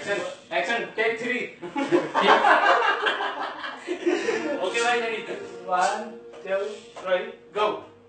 Action action take 3 okay भाई ready 1 2 3 go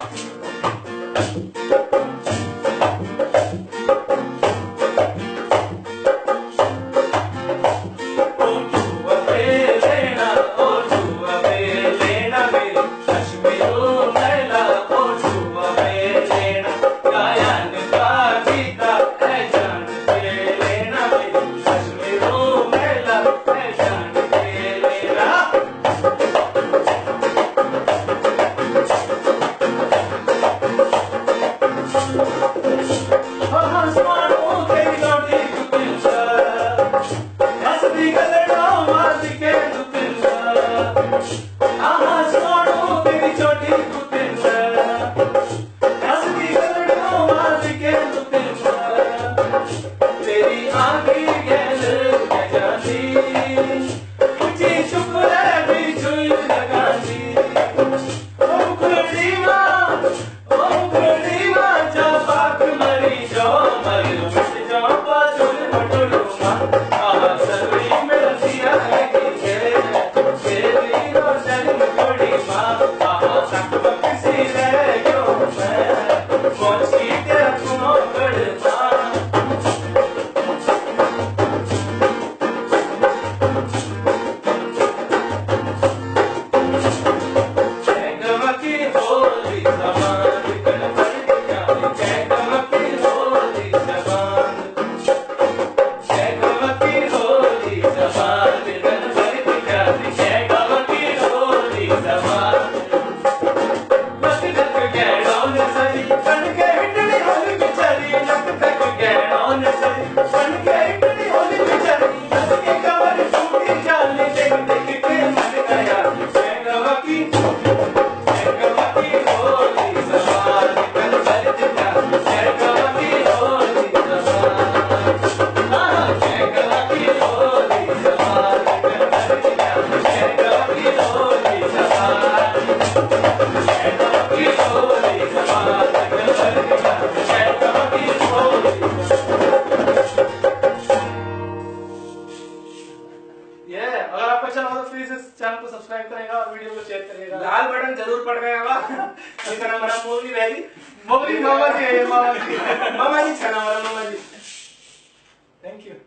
अगर आपको अच्छा लगा तो प्लीज इस चैनल को सब्सक्राइब करेगा और वीडियो को शेयर करेगा। लाल बटन जरूर पड़ गएगा। इसका नाम हमारा मोगली वैली मोगली मामा जी है, मामा जी छना हमारा मामा जी। Thank you.